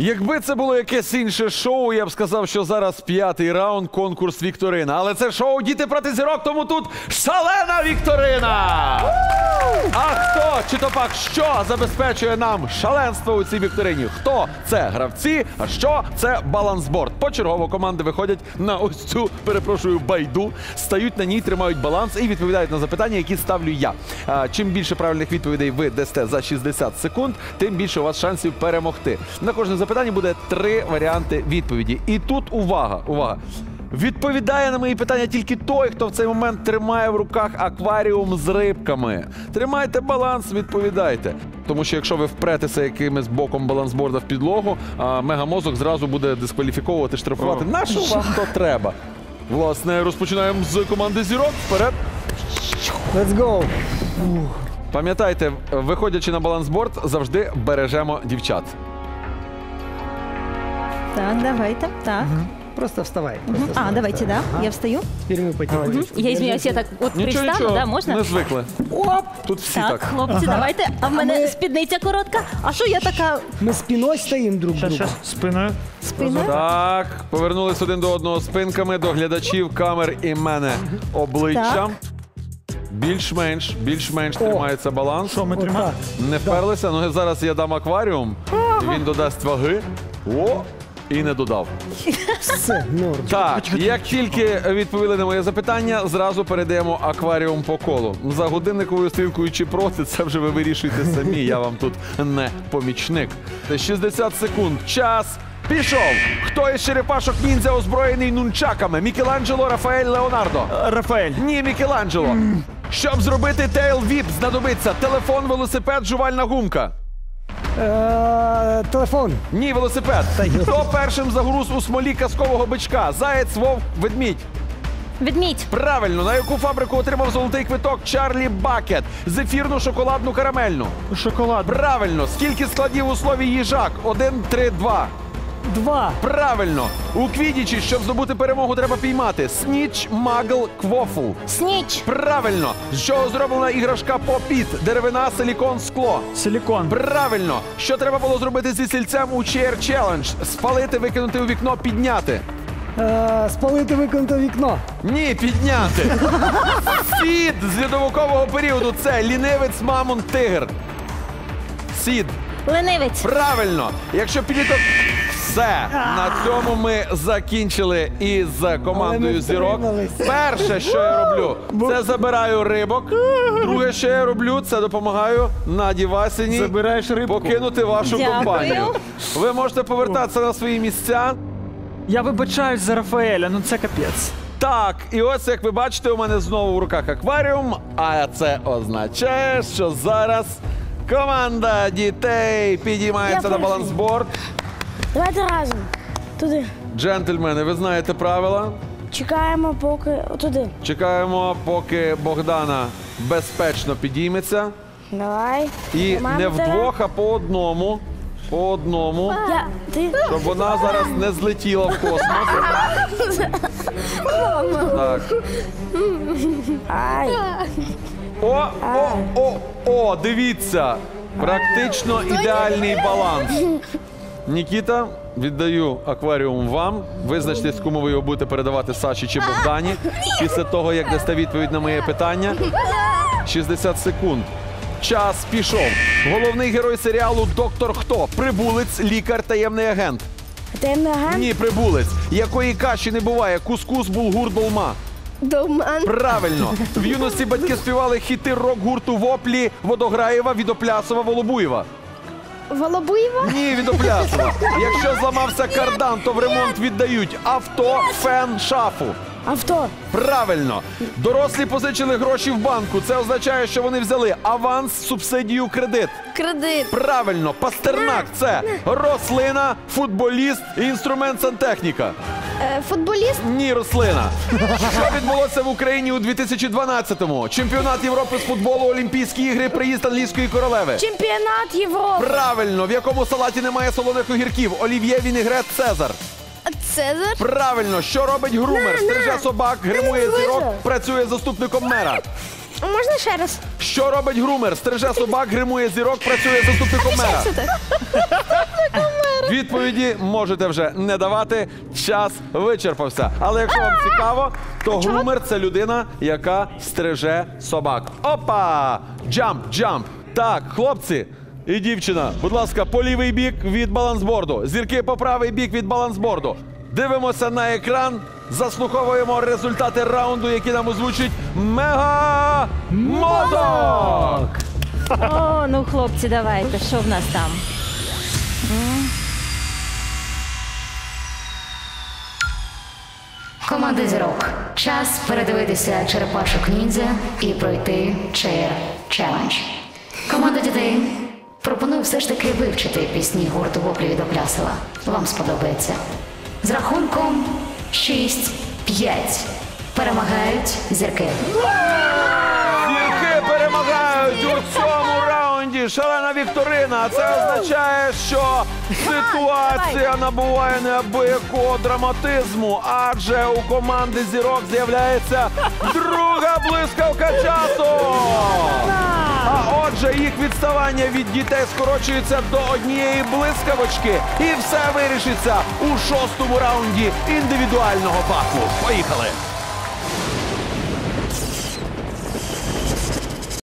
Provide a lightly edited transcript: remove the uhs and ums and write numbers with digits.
Якби це було якесь інше шоу, я б сказав, що зараз 5-й раунд, конкурс Вікторина. Але це шоу «Діти проти зірок», тому тут шалена Вікторина! А хто, чи то пак що забезпечує нам шаленство у цій Вікторині? Хто? Це гравці, а що? Це балансборд. Почергово команди виходять на ось цю, перепрошую, байду, стають на ній, тримають баланс і відповідають на запитання, які ставлю я. Чим більше правильних відповідей ви дасте за 60 секунд, тим більше у вас шансів перемогти. На кожне запитання буде 3 варіанти відповіді. І тут увага, увага. Відповідає на мої питання тільки той, хто в цей момент тримає в руках акваріум з рибками. Тримайте баланс, відповідайте. Тому що якщо ви впретеся якимось боком балансборда в підлогу, мегамозок зразу буде дискваліфіковувати, штрафувати. На що вам то треба? Власне, розпочинаємо з команди зірок. Вперед! Let's go! Пам'ятайте, виходячи на балансборд, завжди бережемо дівчат. Так, давайте. Так. Просто вставай. Давайте, да. Я встаю. Теперь мы потянем. Я извиняюсь, я так от пристану, да, можна? не звикли. Оп! Тут всі Так, так. хлопці, давайте. А в мене спідниця коротка. А що я така Мы спиной стоим друг к другу. Спиною. спина? Так, повернулись один до одного спинками, до глядачів, камер і мене обличчям. Більш-менш тримається баланс. Що ми тримаємо? Не вперлися, ну зараз я дам акваріум, і він додасть ваги. О! І не додав. Все, норм. Так, як тільки відповіли на моє запитання, зразу передаємо акваріум по колу. За годинниковою стрілкою чи проти, це вже ви вирішуєте самі, я вам тут не помічник. 60 секунд, час пішов! Хто із черепашок ніндзя озброєний нунчаками? Мікеланджело, Рафаель, Леонардо? Рафаель. Ні, Мікеланджело. Щоб зробити тейл-віп, знадобиться телефон, велосипед, жувальна гумка. Телефон. Ні, велосипед. Хто першим загруз у смолі казкового бичка? Заєць, вовк, ведмідь. Ведмідь. Правильно. На яку фабрику отримав золотий квиток Чарлі Бакет? Зефірну, шоколадну, карамельну. Шоколад. Правильно. Скільки складів у слові їжак? 1, 3, 2. 2. Правильно. У квідічі, щоб здобути перемогу, треба піймати. Сніч, магл, квофл. Сніч. Правильно. З чого зроблена іграшка Попіт? Деревина, силікон, скло. Силікон. Правильно. Що треба було зробити зі стільцем у Chair Challenge? Спалити, викинути у вікно, підняти. Спалити, виконати вікно. Ні, підняти. Сід з льодовикового періоду. Це лінивець, мамонт, тигр. Сід. Ленивець. Правильно. Якщо підліток... Все. На цьому ми закінчили із командою зірок. Перше, що я роблю, це забираю рибок. Друге, що я роблю, це допомагаю Наді Васіні Забираєш рибку. покинути вашу Дякую. компанію. Ви можете повертатися на свої місця. Я вибачаюсь за Рафаеля, ну це капець. Так, і ось, як ви бачите, у мене знову в руках акваріум, а це означає, що зараз команда дітей підіймається на балансборд. Давайте разом. Туди. Джентльмени, ви знаєте правила. Чекаємо, поки туди. Чекаємо, поки Богдана безпечно підійметься. Давай. І Мама, не тебе. вдвох, а по одному. По одному. Ти. Щоб вона зараз не злетіла в космос. Так. Ай. О, дивіться. Практично ідеальний баланс. Нікіта, віддаю акваріум вам. Визначтесь, кому ви його будете передавати, Саші чи Богдані. Після того, як дасте відповідь на моє питання. 60 секунд. Час пішов. Головний герой серіалу «Доктор Хто». Прибулець, лікар, таємний агент. Таємний агент? Ні, прибулець. Якої каші не буває? Кускус, булгур, долма. Долман. Правильно. В юності батьки співали хіти рок-гурту «Воплі», Водограєва, Відоплясова, Волобуєва. Волобуєва? Ні, Відоплясова. Якщо зламався кардан, то в ремонт віддають авто, фен, шафу. Авто. Правильно. Дорослі позичили гроші в банку. Це означає, що вони взяли аванс, субсидію, кредит. Кредит. Правильно. Пастернак – це рослина, футболіст, інструмент, сантехніка. Футболіст. Ні, рослина. Що відбулося в Україні у 2012-му? Чемпіонат Європи з футболу, Олімпійські ігри, приїзд англійської королеви. Чемпіонат Європи. Правильно. В якому салаті немає солоних огірків? Олів'є, вінегрет, цезар. Цезар. Правильно. Що робить грумер? Стриже собак, гримує зірок, працює заступником мера. Можна ще раз? Що робить грумер? Стриже собак, гримує зірок, працює заступником мера. Відповіді можете вже не давати, час вичерпався. Але якщо вам цікаво, то грумер – це людина, яка стриже собак. Опа! Джамп, джамп. Так, хлопці і дівчина, будь ласка, по лівий бік від балансборду. Зірки по правий бік від балансборду. Дивимося на екран, заслуховуємо результати раунду, які нам озвучить Мега-мозок! О, ну хлопці, давайте, що в нас там? Команда зірок. Час передивитися черепашок ніндзя і пройти Chair Challenge. Команда дітей. Пропоную все ж таки вивчити пісні гурту Воплі від Оплясова. Вам сподобається. З рахунком 6-5. Перемагають зірки. Зірки перемагають у цьому раунді. Шалена вікторина. Це означає, що ситуація набуває неабиякого драматизму, адже у команди зірок з'являється друга блискавка часу. А отже, їх відставання від дітей скорочується до однієї блискавочки. І все вирішиться у 6-му раунді індивідуального батлу. Поїхали!